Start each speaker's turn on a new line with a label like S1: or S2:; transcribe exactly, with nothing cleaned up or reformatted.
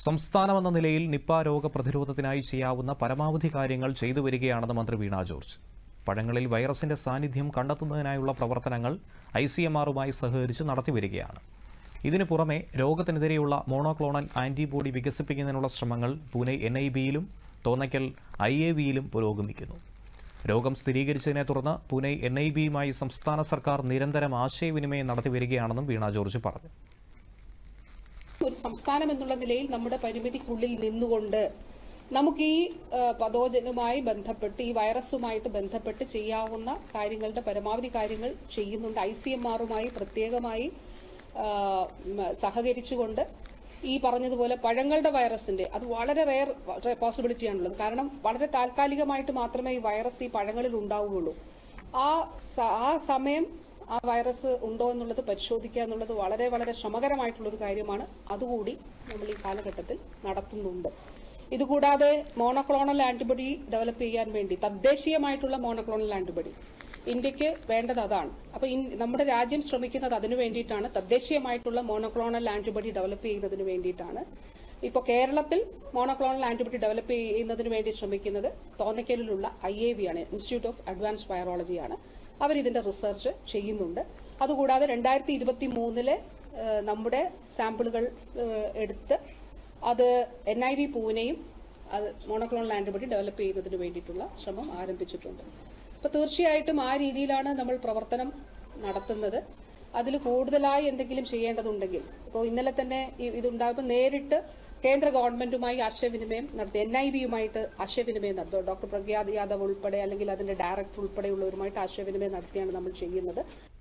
S1: സംസ്ഥാനമെന്ന നിലയിൽ നിപ്പ രോഗപ്രതിരോധത്തിനായി ചെയ്യാവുന്ന പരമാവധി കാര്യങ്ങൾ ചെയ്തു വരികയാണെന്ന് മന്ത്രി വീണ ജോർജ്. പഴങ്ങളിൽ വൈറസിന്റെ സാന്നിധ്യം കണ്ടെത്തുന്നതിനായുള്ള പ്രവർത്തനങ്ങൾ ഐ സി എം ആറുമായി സഹകരിച്ച് നടത്തിവരികയാണ്. ഇതിനു പുറമെ രോഗത്തിനെതിരെയുള്ള മോണോക്ലോണൽ ആന്റിബോഡി വികസിപ്പിക്കുന്നതിനുള്ള ശ്രമങ്ങൾ പൂനെ എൻ ഐ ബിയിലും തോന്നയ്ക്കൽ ഐ എ വിയിലും പുരോഗമിക്കുന്നു. രോഗം സ്ഥിരീകരിച്ചതിനെ തുടർന്ന് പൂനെ എൻ ഐ ബിയുമായി സംസ്ഥാന സർക്കാർ നിരന്തരം ആശയവിനിമയം നടത്തിവരികയാണെന്നും വീണ ജോർജ് പറഞ്ഞു.
S2: ഒരു സംസ്ഥാനം എന്നുള്ള നിലയിൽ നമ്മുടെ പരിമിതിക്കുള്ളിൽ നിന്നുകൊണ്ട് നമുക്ക് ഈ പതോജനുമായി ബന്ധപ്പെട്ട് ഈ വൈറസുമായിട്ട് ബന്ധപ്പെട്ട് ചെയ്യാവുന്ന കാര്യങ്ങളുടെ പരമാവധി കാര്യങ്ങൾ ചെയ്യുന്നുണ്ട്. ഐ സി എം ആറുമായി പ്രത്യേകമായി സഹകരിച്ചുകൊണ്ട് ഈ പറഞ്ഞതുപോലെ പഴങ്ങളുടെ വൈറസിന്റെ അത് വളരെ റെയർ പോസിബിലിറ്റിയാണുള്ളത്. കാരണം വളരെ താൽക്കാലികമായിട്ട് മാത്രമേ ഈ വൈറസ് ഈ പഴങ്ങളിൽ ഉണ്ടാവുകയുള്ളൂ. ആ ആ സമയം ആ വൈറസ് ഉണ്ടോ എന്നുള്ളത് പരിശോധിക്കുക എന്നുള്ളത് വളരെ വളരെ ശ്രമകരമായിട്ടുള്ളൊരു കാര്യമാണ്. അതുകൂടി നമ്മൾ ഈ കാലഘട്ടത്തിൽ നടത്തുന്നുണ്ട്. ഇതുകൂടാതെ മോണോക്ലോണൽ ആന്റിബോഡി ഡെവലപ്പ് ചെയ്യാൻ വേണ്ടി തദ്ദേശീയമായിട്ടുള്ള മോണോക്ലോണൽ ആന്റിബോഡി ഇന്ത്യക്ക് വേണ്ടത് അതാണ്. അപ്പൊ നമ്മുടെ രാജ്യം ശ്രമിക്കുന്നത് അതിനു വേണ്ടിയിട്ടാണ്. തദ്ദേശീയമായിട്ടുള്ള മോണോക്ലോണൽ ആന്റിബോഡി ഡെവലപ്പ് ചെയ്യുന്നതിന് വേണ്ടിയിട്ടാണ്. ഇപ്പോൾ കേരളത്തിൽ മോണോക്ലോണൽ ആന്റിബോഡി ഡെവലപ്പ് ചെയ്യുന്നതിന് വേണ്ടി ശ്രമിക്കുന്നത് തോന്നയ്ക്കലിലുള്ള ഐ എ വി ആണ്, ഇൻസ്റ്റിറ്റ്യൂട്ട് ഓഫ് അഡ്വാൻസ്ഡ് വൈറോളജിയാണ്. അവരിതിന്റെ റിസർച്ച് ചെയ്യുന്നുണ്ട്. അതുകൂടാതെ രണ്ടായിരത്തി ഇരുപത്തി മൂന്നിലെ നമ്മുടെ സാമ്പിളുകൾ എടുത്ത് അത് എൻ ഐ വി പൂനെയും അത് മോണോക്ലോണൽ ആന്റിബോഡി ഡെവലപ്പ് ചെയ്യുന്നതിന് വേണ്ടിയിട്ടുള്ള ശ്രമം ആരംഭിച്ചിട്ടുണ്ട്. അപ്പൊ തീർച്ചയായിട്ടും ആ രീതിയിലാണ് നമ്മൾ പ്രവർത്തനം നടത്തുന്നത്. അതിൽ കൂടുതലായി എന്തെങ്കിലും ചെയ്യേണ്ടതുണ്ടെങ്കിൽ ഇപ്പോൾ ഇന്നലെ തന്നെ ഇതുണ്ടാകുമ്പോൾ നേരിട്ട് കേന്ദ്ര ഗവൺമെന്റുമായി ആശയവിനിമയം നടത്തി, എൻ ഐ വിയുമായിട്ട് ആശയവിനിമയം നടത്തും. ഡോക്ടർ പ്രഗ്യാ യാദവ് ഉൾപ്പെടെ അല്ലെങ്കിൽ അതിന്റെ ഡയറക്ടർ ഉൾപ്പെടെയുള്ളവരുമായിട്ട് ആശയവിനിമയം നടത്തിയാണ് നമ്മൾ ചെയ്യുന്നത്.